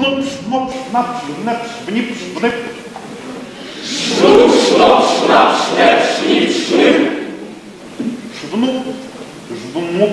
Шнуп, шнуп, шнап, шнап, шнип, шнип. Шнуп, шноп, шнап, шнеп, шнип, шнип. Швнуп, жвнуп.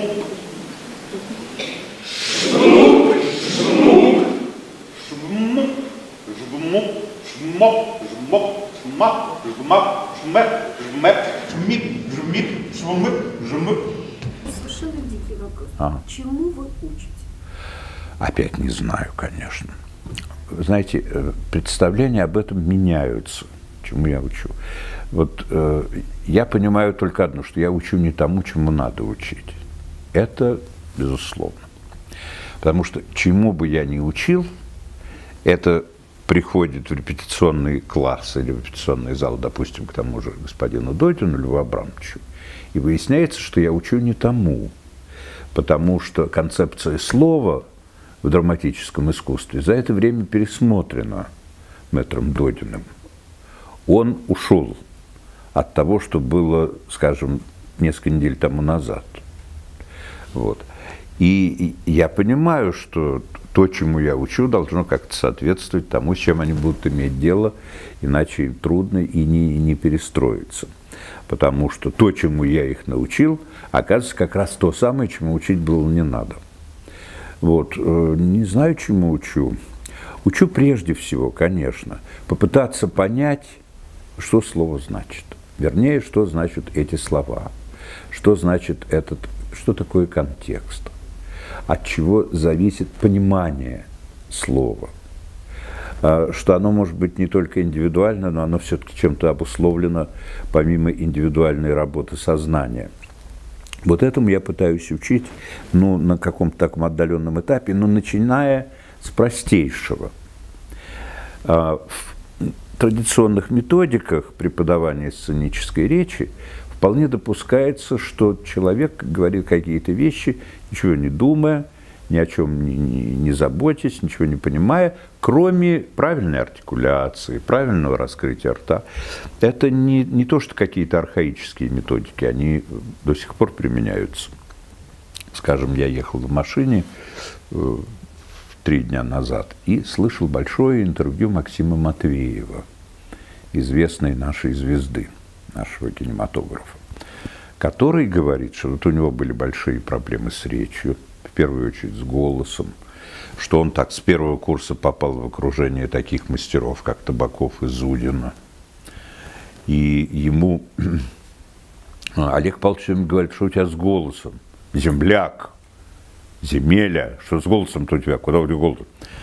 Шнуп, жнуп. Швнуп, жвнуп, шмоп, жмоп, шмап, жмап, шмеп, жмеп, шмип, жмип, швмып, жмып. Совершенно дикий вопрос. А. Чему вы учите? Опять не знаю, конечно. Вы знаете, представления об этом меняются, чему я учу. Вот я понимаю только одно, что я учу не тому, чему надо учить. Это безусловно. Потому что чему бы я ни учил, это приходит в репетиционный класс или в репетиционный зал, допустим, к тому же господину Дойдину, Льву Абрамовичу, и выясняется, что я учу не тому, потому что концепция слова в драматическом искусстве за это время пересмотрена мэтром Додиным. Он ушел от того, что было, скажем, несколько недель тому назад. Вот. И я понимаю, что то, чему я учу, должно как-то соответствовать тому, с чем они будут иметь дело, иначе им трудно и не перестроиться. Потому что то, чему я их научил, оказывается как раз то самое, чему учить было не надо. Вот. Не знаю, чему учу. Учу прежде всего, конечно, попытаться понять, что слово значит. Вернее, что значат эти слова, что значит что такое контекст, от чего зависит понимание слова, что оно может быть не только индивидуально, но оно все-таки чем-то обусловлено помимо индивидуальной работы сознания. Вот этому я пытаюсь учить, на каком-то таком отдаленном этапе, но начиная с простейшего. В традиционных методиках преподавания сценической речи вполне допускается, что человек говорит какие-то вещи, ничего не думая, ни о чем не заботясь, ничего не понимая, кроме правильной артикуляции, правильного раскрытия рта. Это не то, что какие-то архаические методики, они до сих пор применяются. Скажем, я ехал в машине 3 дня назад и слышал большое интервью Максима Матвеева, известной нашей звезды, нашего кинематографа, который говорит, что вот у него были большие проблемы с речью, в первую очередь с голосом, что он так с первого курса попал в окружение таких мастеров, как Табаков и Зудина. И ему Олег Павлович говорит, что у тебя с голосом? Земляк, земеля, что с голосом-то у тебя, куда у тебя голос?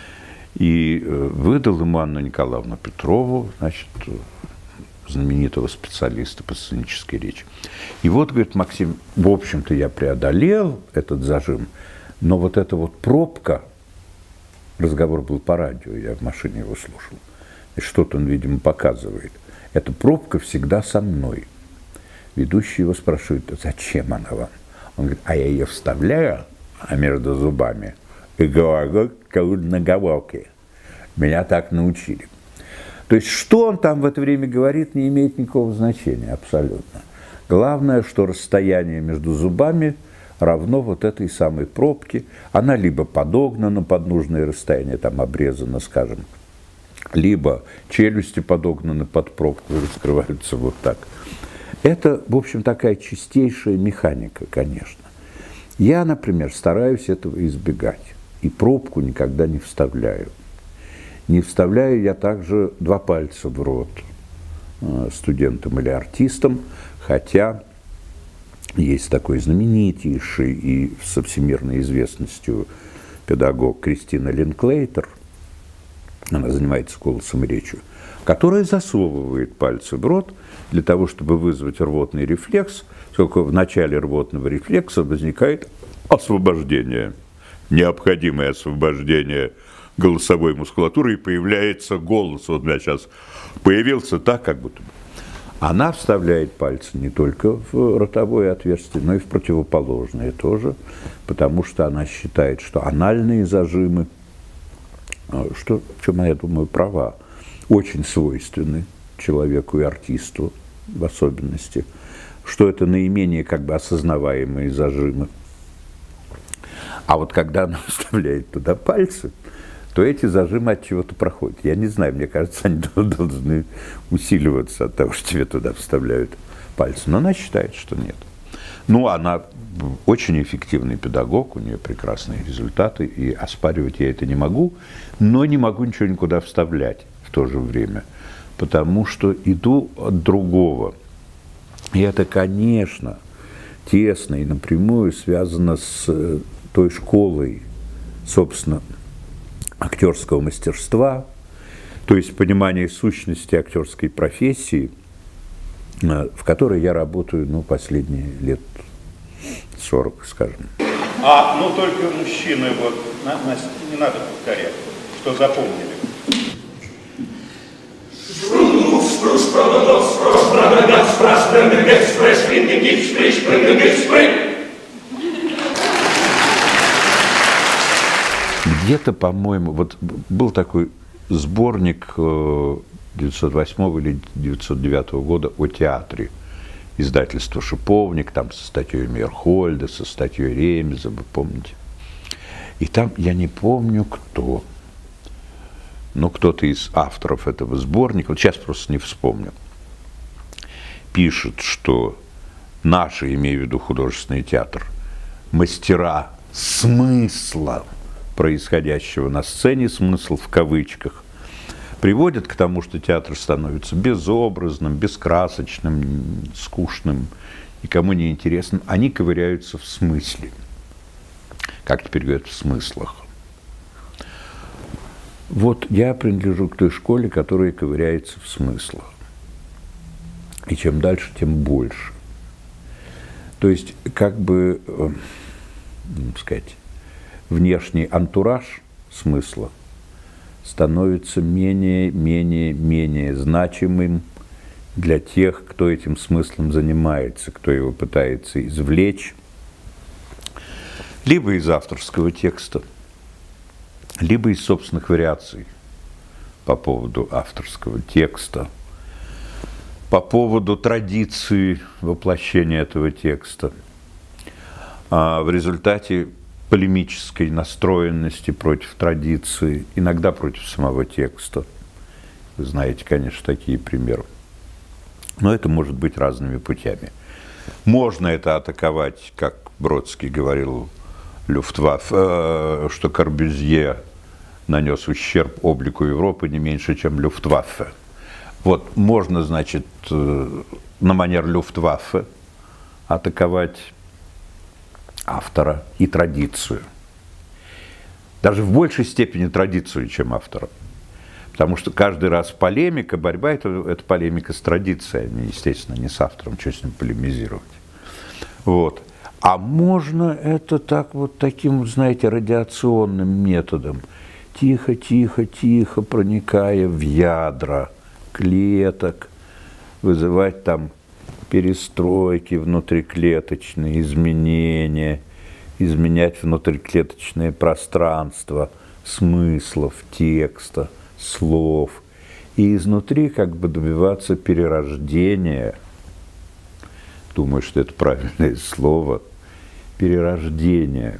И выдал ему Анну Николаевну Петрову, значит, знаменитого специалиста по сценической речи. И вот, говорит, Максим, в общем-то, я преодолел этот зажим, но вот эта вот пробка, разговор был по радио, я в машине его слушал, и что-то он, видимо, показывает. Эта пробка всегда со мной. Ведущий его спрашивает, зачем она вам? Он говорит, а я ее вставляю между зубами и говорю, как наговорки. Меня так научили. То есть, что он там в это время говорит, не имеет никакого значения абсолютно. Главное, что расстояние между зубами равно вот этой самой пробке. Она либо подогнана под нужное расстояние, там обрезана, скажем, либо челюсти подогнаны под пробку и раскрываются вот так. Это, в общем, такая чистейшая механика, конечно. Я, например, стараюсь этого избегать. И пробку никогда не вставляю. Не вставляю я также 2 пальца в рот студентам или артистам, хотя есть такой знаменитейший и со всемирной известностью педагог Кристина Линклейтер, она занимается голосом и речью, которая засовывает пальцы в рот для того, чтобы вызвать рвотный рефлекс. Только в начале рвотного рефлекса возникает освобождение, необходимое освобождение голосовой мускулатуры, и появляется голос. Вот у меня сейчас появился так, как будто бы. Она вставляет пальцы не только в ротовое отверстие, но и в противоположное тоже, потому что она считает, что анальные зажимы, что, в чем, я думаю, права, очень свойственны человеку и артисту в особенности, что это наименее как бы осознаваемые зажимы. А вот когда она вставляет туда пальцы, то эти зажимы от чего-то проходят. Я не знаю, мне кажется, они должны усиливаться от того, что тебе туда вставляют пальцы. Но она считает, что нет. Ну, она очень эффективный педагог, у нее прекрасные результаты, и оспаривать я это не могу, но не могу ничего никуда вставлять в то же время, потому что иду от другого. И это, конечно, тесно и напрямую связано с той школой, собственно, актерского мастерства, то есть понимание сущности актерской профессии, в которой я работаю, ну, последние лет 40, скажем. Ну только мужчины, вот, не надо повторять, что запомнили. Где-то, по-моему, вот был такой сборник 1908 или 1909 года о театре. Издательство «Шиповник», там со статьей Мейерхольда, со статьей Ремеза, вы помните. И там, я не помню кто, но кто-то из авторов этого сборника, вот сейчас просто не вспомню, пишет, что наши, имею в виду художественный театр, мастера смысла происходящего на сцене, смысл в кавычках, приводит к тому, что театр становится безобразным, бескрасочным, скучным, никому не интересным. Они ковыряются в смысле. Как теперь говорят, в смыслах. Вот я принадлежу к той школе, которая ковыряется в смыслах. И чем дальше, тем больше. То есть, как бы, сказать, внешний антураж смысла становится менее значимым для тех, кто этим смыслом занимается, кто его пытается извлечь, либо из авторского текста, либо из собственных вариаций по поводу авторского текста, по поводу традиции воплощения этого текста. В результате полемической настроенности против традиции, иногда против самого текста. Вы знаете, конечно, такие примеры. Но это может быть разными путями. Можно это атаковать, как Бродский говорил, Люфтваффе, что Корбюзье нанес ущерб облику Европы не меньше, чем Люфтваффе. Вот, можно, значит, на манер Люфтваффе атаковать автора и традицию. Даже в большей степени традицию, чем автора. Потому что каждый раз полемика, борьба – это полемика с традицией, естественно, не с автором, что с ним полемизировать. Вот. А можно это так, вот таким, знаете, радиационным методом, тихо, тихо, тихо, проникая в ядра клеток, вызывать там перестройки внутриклеточные, изменения, изменять внутриклеточное пространство смыслов, текста, слов. И изнутри как бы добиваться перерождения, думаю, что это правильное слово, перерождения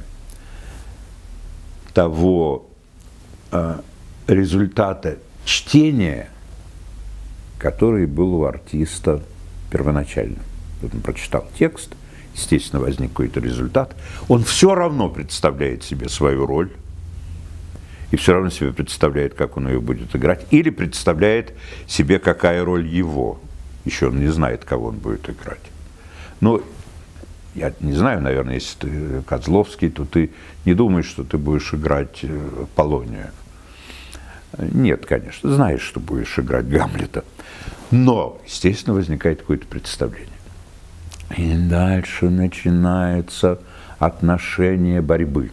того результата чтения, который был у артиста первоначально. Вот он прочитал текст, естественно, возник какой-то результат. Он все равно представляет себе свою роль, и все равно себе представляет, как он ее будет играть, или представляет себе, какая роль его. Еще он не знает, кого он будет играть. Но я не знаю, наверное, если ты Козловский, то ты не думаешь, что ты будешь играть Полонию. Нет, конечно, знаешь, что будешь играть Гамлета. Но, естественно, возникает какое-то представление. И дальше начинается отношение борьбы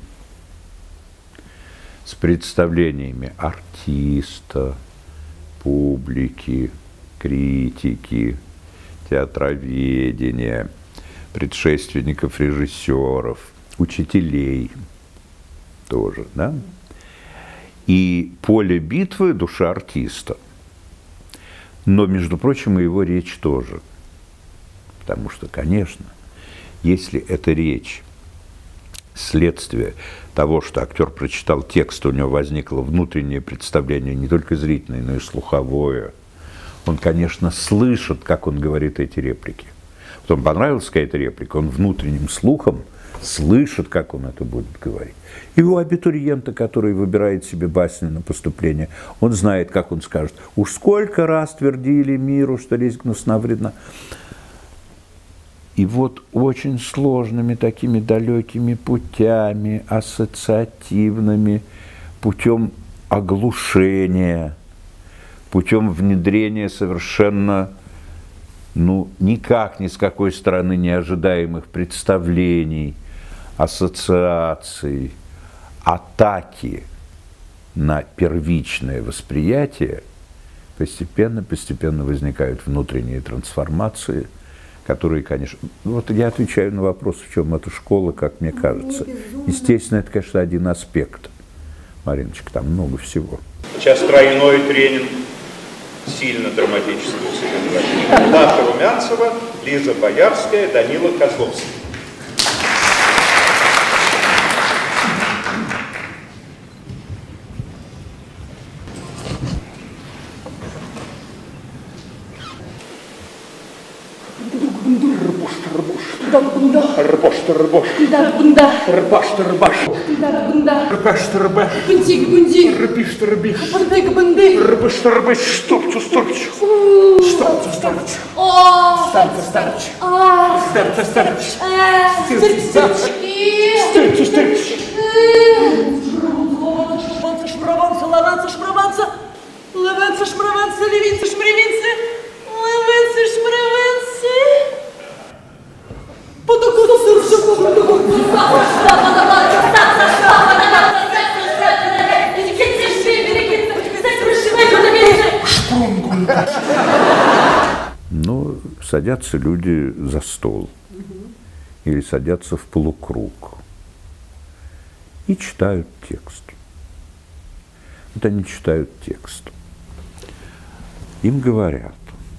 с представлениями артиста, публики, критики, театроведения, предшественников режиссеров, учителей тоже, да? И поле битвы – душа артиста. Но, между прочим, и его речь тоже. Потому что, конечно, если эта речь следствие того, что актер прочитал текст, у него возникло внутреннее представление, не только зрительное, но и слуховое. Он, конечно, слышит, как он говорит эти реплики. Потом понравилась какая-то реплика, он внутренним слухом слышит, как он это будет говорить. И у абитуриента, который выбирает себе басню на поступление, он знает, как он скажет: «Уж сколько раз твердили миру, что лесть гнусна, вредна». И вот очень сложными такими далекими путями, ассоциативными, путем оглушения, путем внедрения совершенно, никак ни с какой стороны неожидаемых представлений, ассоциаций, атаки на первичное восприятие, постепенно возникают внутренние трансформации, которые, конечно... Вот я отвечаю на вопрос, в чем эта школа, как мне кажется. Естественно, это, конечно, один аспект. Мариночка, там много всего. Сейчас тройной тренинг сильно драматического содержания. Даша Румянцева, Лиза Боярская, Данила Козловский. Садятся люди за стол или садятся в полукруг и читают текст. Вот они читают текст. Им говорят,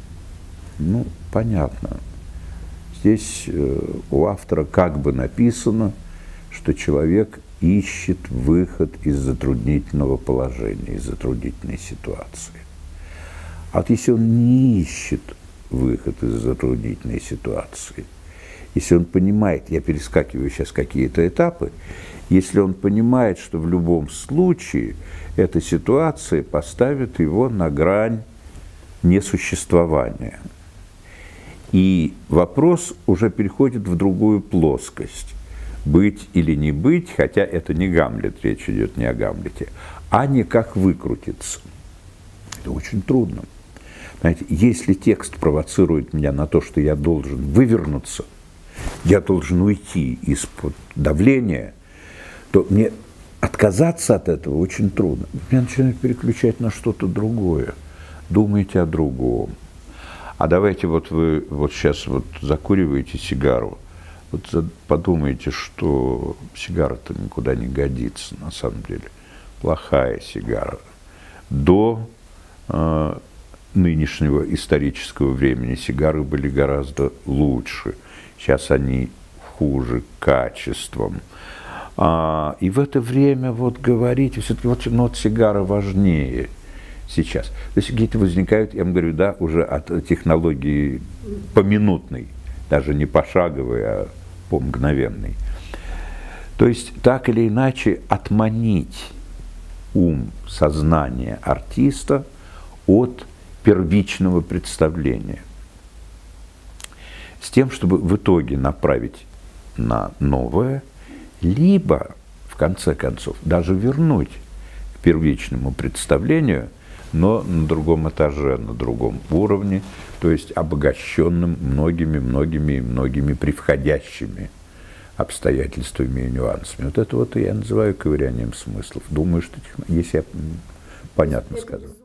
понятно, здесь у автора как бы написано, что человек ищет выход из затруднительного положения, из затруднительной ситуации. А вот если он не ищет выход из затруднительной ситуации, если он понимает, я перескакиваю сейчас какие-то этапы, если он понимает, что в любом случае эта ситуация поставит его на грань несуществования. И вопрос уже переходит в другую плоскость. Быть или не быть, хотя это не Гамлет, речь идет не о Гамлете, а не как выкрутиться. Это очень трудно. Знаете, если текст провоцирует меня на то, что я должен вывернуться, я должен уйти из-под давления, то мне отказаться от этого очень трудно. Меня начинает переключать на что-то другое. Думайте о другом. А давайте вы сейчас закуриваете сигару, подумайте, что сигара-то никуда не годится, на самом деле. Плохая сигара. До нынешнего исторического времени сигары были гораздо лучше. Сейчас они хуже качеством. И в это время говорите, все-таки сигара важнее сейчас. То есть какие-то возникают, я вам говорю, да, уже от технологии поминутной, даже не пошаговой, а помгновенной. То есть так или иначе отманить ум, сознание артиста от первичного представления, с тем, чтобы в итоге направить на новое, либо, в конце концов, даже вернуть к первичному представлению, но на другом этаже, на другом уровне, то есть обогащенным многими превходящими обстоятельствами и нюансами. Вот это я называю ковырянием смыслов. Думаю, что если я понятно сказал.